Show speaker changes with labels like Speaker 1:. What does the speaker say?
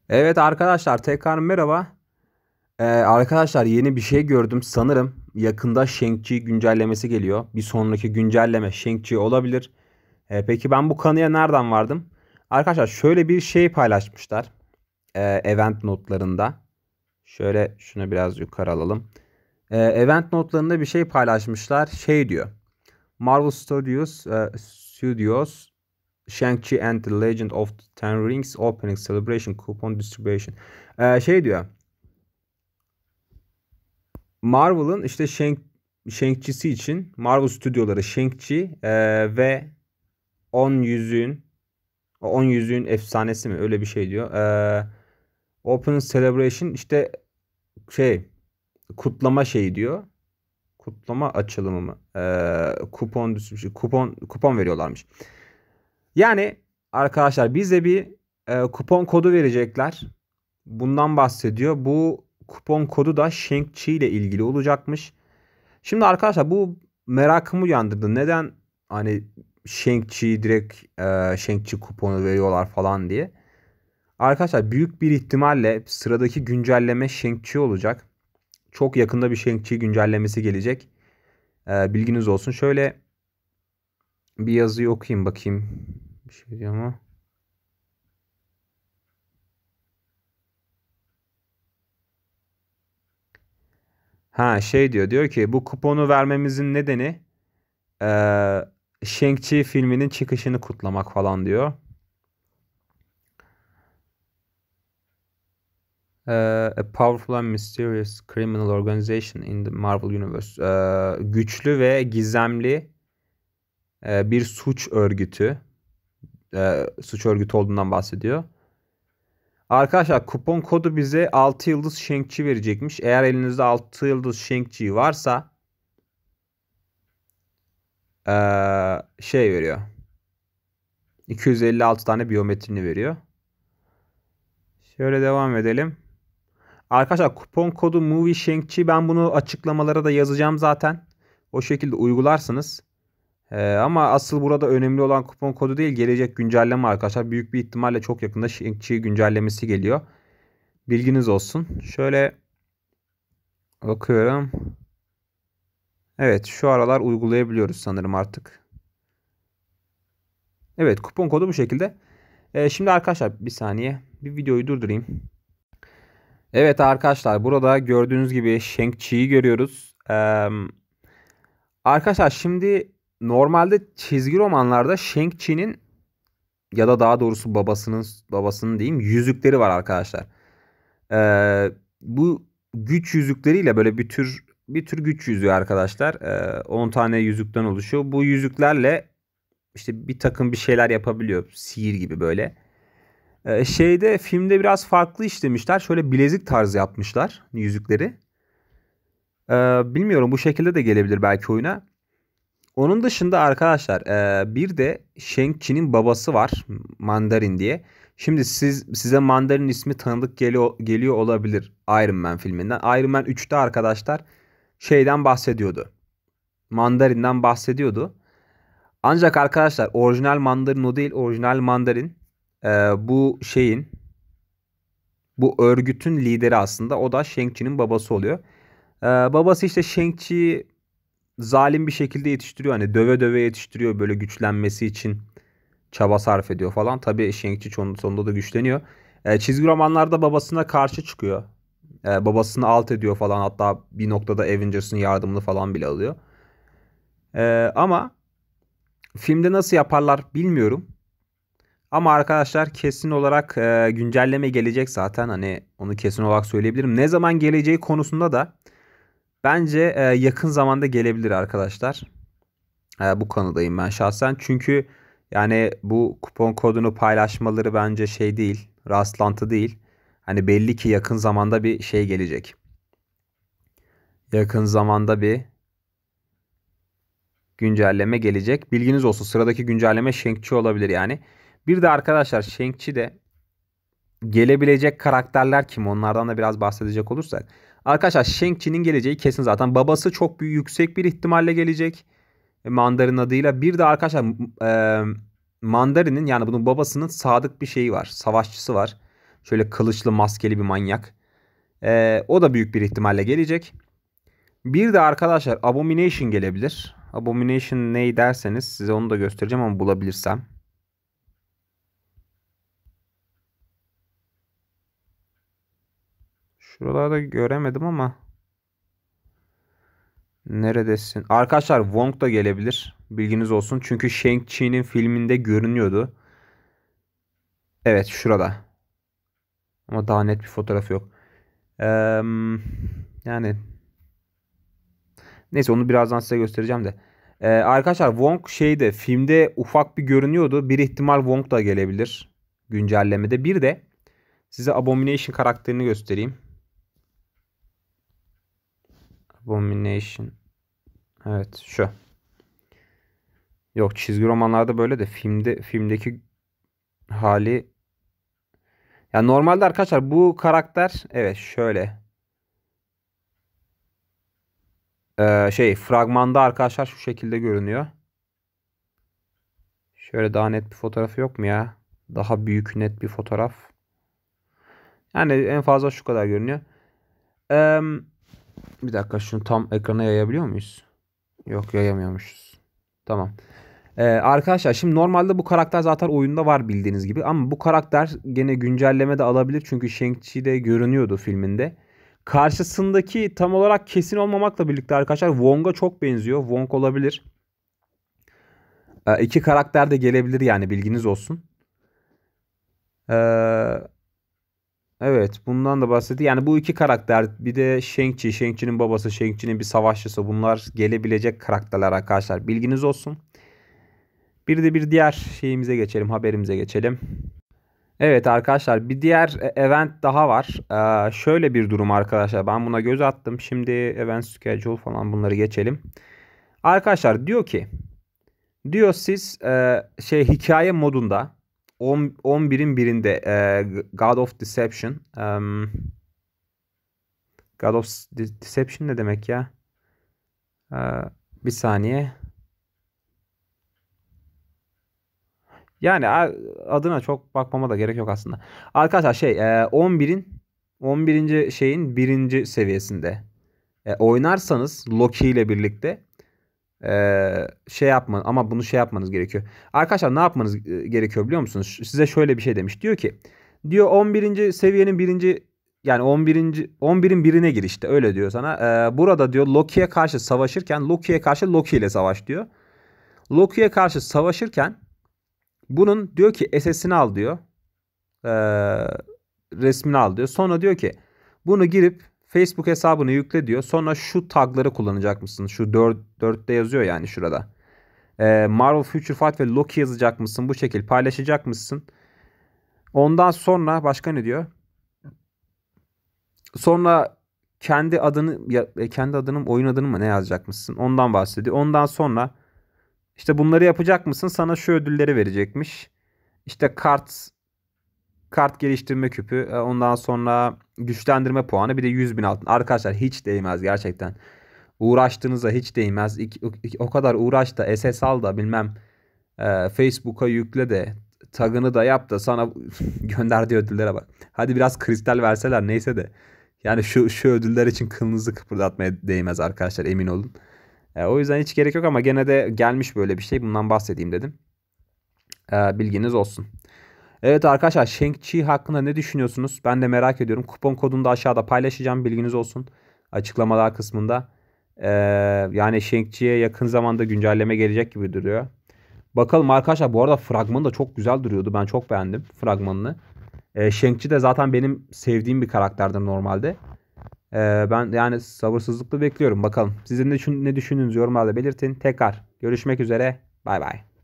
Speaker 1: Evet arkadaşlar tekrar merhaba. Arkadaşlar yeni bir şey gördüm. Sanırım yakında Shang-Chi güncellemesi geliyor. Bir sonraki güncelleme Shang-Chi olabilir. Peki ben bu kanıya nereden vardım? Arkadaşlar şöyle bir şey paylaşmışlar. Event notlarında. Şöyle şunu biraz yukarı alalım. Event notlarında bir şey paylaşmışlar. Şey diyor. Marvel Studios Shang-Chi and the Legend of the Ten Rings Opening Celebration Coupon Distribution. Şey diyor. Marvel'ın işte Shang-Chi'si için Marvel stüdyoları Shang-Chi ve 10 yüzüğün 10 yüzüğün efsanesi mi öyle bir şey diyor. Open Celebration işte şey kutlama şeyi diyor. Kutlama açılımı mı? Kupon veriyorlarmış. Yani arkadaşlar bize bir kupon kodu verecekler. Bundan bahsediyor. Bu kupon kodu da Shang-Chi ile ilgili olacakmış. Şimdi arkadaşlar bu merakımı uyandırdı. Neden hani Shang-Chi direkt Shang-Chi kuponu veriyorlar falan diye. Arkadaşlar büyük bir ihtimalle sıradaki güncelleme Shang-Chi olacak. Çok yakında bir Shang-Chi güncellemesi gelecek. Bilginiz olsun. Şöyle bir yazıyı okuyayım bakayım. Bir şey diyor ama. Ha şey diyor ki bu kuponu vermemizin nedeni Shang-Chi filminin çıkışını kutlamak falan diyor. A powerful and mysterious criminal organization in the Marvel Universe. Güçlü ve gizemli bir suç örgütü. Suç örgütü olduğundan bahsediyor. Arkadaşlar kupon kodu bize 6 yıldız Shang-Chi verecekmiş. Eğer elinizde 6 yıldız Shang-Chi varsa şey veriyor. 256 tane biyometrini veriyor. Şöyle devam edelim. Arkadaşlar kupon kodu Movie Shang-Chi, ben bunu açıklamalara da yazacağım zaten. O şekilde uygularsınız. Ama asıl burada önemli olan kupon kodu değil, gelecek güncelleme arkadaşlar. Büyük bir ihtimalle çok yakında Shang-Chi güncellemesi geliyor. Bilginiz olsun. Şöyle bakıyorum. Evet, şu aralar uygulayabiliyoruz sanırım artık. Evet, kupon kodu bu şekilde. Şimdi arkadaşlar bir saniye bir videoyu durdurayım. Evet arkadaşlar burada gördüğünüz gibi Shang-Chi'yi görüyoruz. Arkadaşlar şimdi normalde çizgi romanlarda Shang-Chi'nin ya da daha doğrusu babasının diyeyim yüzükleri var arkadaşlar. Bu güç yüzükleriyle böyle bir tür güç yüzüğü arkadaşlar. 10 tane yüzükten oluşuyor. Bu yüzüklerle işte bir takım bir şeyler yapabiliyor. Sihir gibi böyle. Şeyde filmde biraz farklı işlemişler. Şöyle bilezik tarzı yapmışlar yüzükleri. Bilmiyorum, bu şekilde de gelebilir belki oyuna. Onun dışında arkadaşlar bir de Shang-Chi'nin babası var, Mandarin diye. Şimdi size Mandarin ismi tanıdık geliyor olabilir Iron Man filminden. Iron Man 3'te arkadaşlar şeyden bahsediyordu. Mandarin'den bahsediyordu. Ancak arkadaşlar orijinal Mandarin o değil. Orijinal Mandarin e, bu şeyin bu örgütün lideri aslında. O da Shang-Chi'nin babası oluyor. Babası işte Shang-Chi zalim bir şekilde yetiştiriyor. Hani döve döve yetiştiriyor, böyle güçlenmesi için çaba sarf ediyor falan. Tabii Shang-Chi sonunda da güçleniyor. Çizgi romanlarda babasına karşı çıkıyor. Babasını alt ediyor falan. Hatta bir noktada Avengers'ın yardımını falan bile alıyor. Ama filmde nasıl yaparlar bilmiyorum. Ama arkadaşlar kesin olarak güncelleme gelecek zaten. Hani onu kesin olarak söyleyebilirim. Ne zaman geleceği konusunda da bence yakın zamanda gelebilir arkadaşlar. Bu kanıdayım ben şahsen. Çünkü yani bu kupon kodunu paylaşmaları bence şey değil, rastlantı değil. Hani belli ki yakın zamanda bir şey gelecek. Yakın zamanda bir güncelleme gelecek. Bilginiz olsun. Sıradaki güncelleme Shang-Chi olabilir yani. Bir de arkadaşlar Shang-Chi'de gelebilecek karakterler kim? Onlardan da biraz bahsedecek olursak. Arkadaşlar Shang-Chi'nin geleceği kesin zaten. Babası çok büyük, yüksek bir ihtimalle gelecek. Mandarin adıyla. Bir de arkadaşlar Mandarin'in, yani bunun babasının sadık bir şeyi var. Savaşçısı var. Şöyle kılıçlı maskeli bir manyak. O da büyük bir ihtimalle gelecek. Bir de arkadaşlar Abomination gelebilir. Abomination ne derseniz size onu da göstereceğim ama bulabilirsem. Şuralarda göremedim ama. Neredesin? Arkadaşlar Wong da gelebilir. Bilginiz olsun. Çünkü Shang-Chi'nin filminde görünüyordu. Evet şurada. Ama daha net bir fotoğraf yok. Yani neyse onu birazdan size göstereceğim de. Arkadaşlar Wong şeyde filmde ufak bir görünüyordu. Bir ihtimal Wong da gelebilir. Güncellemede. Bir de size Abomination karakterini göstereyim. Abomination. Evet şu. Yok çizgi romanlarda böyle de filmdeki hali. Ya normalde arkadaşlar bu karakter evet şöyle. Fragmanda arkadaşlar şu şekilde görünüyor. Şöyle daha net bir fotoğrafı yok mu ya? Daha büyük net bir fotoğraf. Yani en fazla şu kadar görünüyor. Eee, Bir dakika şunu tam ekrana yayabiliyor muyuz? Yok yayamıyormuşuz. Tamam. Arkadaşlar şimdi normalde bu karakter zaten oyunda var bildiğiniz gibi. Ama bu karakter gene güncelleme de alabilir. Çünkü Shang-Chi'de görünüyordu filminde. Karşısındaki tam olarak kesin olmamakla birlikte arkadaşlar Wong'a çok benziyor. Wong olabilir. İki karakter de gelebilir yani bilginiz olsun. Ee, evet bundan da bahsetti. Yani bu iki karakter bir de Shang-Chi, Shang-Chi'nin babası, Shang-Chi'nin bir savaşçısı bunlar gelebilecek karakterler arkadaşlar. Bilginiz olsun. Bir de bir diğer şeyimize geçelim, haberimize geçelim. Evet arkadaşlar bir diğer event daha var. Şöyle bir durum arkadaşlar. Ben buna göz attım. Şimdi event schedule falan bunları geçelim. Arkadaşlar diyor siz hikaye modunda 11'in birinde God of Deception God of Deception ne demek ya? E, Bir saniye. Yani adına çok bakmama da gerek yok aslında. Arkadaşlar 11. şeyin birinci seviyesinde oynarsanız Loki ile birlikte ama bunu yapmanız gerekiyor. Arkadaşlar ne yapmanız gerekiyor biliyor musunuz? Size şöyle bir şey demiş. Diyor 11. seviyenin birinci yani 11'in birine gir işte öyle diyor sana. Burada diyor Loki'ye karşı savaşırken Loki'ye karşı Loki ile savaş diyor. Loki'ye karşı savaşırken bunun diyor ki SS'ini al diyor. Ee, Resmini al diyor. Sonra diyor ki bunu girip Facebook hesabını yükle diyor. Sonra şu tagları kullanacak mısın? Şu 4'te yazıyor yani şurada. Marvel Future Fight ve Loki yazacak mısın? Bu şekilde paylaşacak mısın? Ondan sonra başka ne diyor? Sonra kendi adını oyun adını mı ne yazacak mısın? Ondan bahsediyor. Ondan sonra işte bunları yapacak mısın? Sana şu ödülleri verecekmiş. İşte kart geliştirme küpü. Ondan sonra güçlendirme puanı. Bir de 100.000 altın. Arkadaşlar hiç değmez gerçekten. Uğraştığınızda hiç değmez. O kadar uğraş da SS al da bilmem Facebook'a yükle de tagını da yap da sana gönderdiği ödüllere bak. Hadi biraz kristal verseler neyse de. Yani şu ödüller için kılınızı kıpırdatmaya değmez arkadaşlar emin olun. O yüzden hiç gerek yok ama gene de gelmiş böyle bir şey. Bundan bahsedeyim dedim. Bilginiz olsun. Evet arkadaşlar Shang-Chi hakkında ne düşünüyorsunuz? Ben de merak ediyorum. Kupon kodunu da aşağıda paylaşacağım. Bilginiz olsun. Açıklamalar kısmında. Ee, Yani Shang-Chi'ye yakın zamanda güncelleme gelecek gibi duruyor. Bakalım arkadaşlar bu arada fragmanı da çok güzel duruyordu. Ben çok beğendim fragmanını. Shang-Chi de zaten benim sevdiğim bir karakterdir normalde. Ben yani sabırsızlıkla bekliyorum. Bakalım. Sizin ne düşündüğünüzü yorumlarda belirtin. Tekrar görüşmek üzere. Bay bay.